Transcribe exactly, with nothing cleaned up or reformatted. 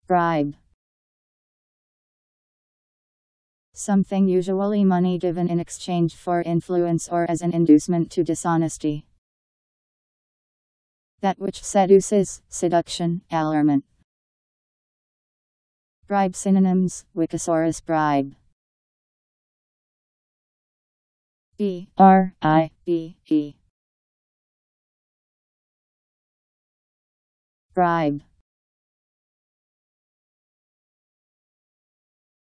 Bribe. Something, usually money, given in exchange for influence or as an inducement to dishonesty. That which seduces, seduction, allurement. Bribe synonyms: Wikisaurus bribe. B R I B E. Bribe.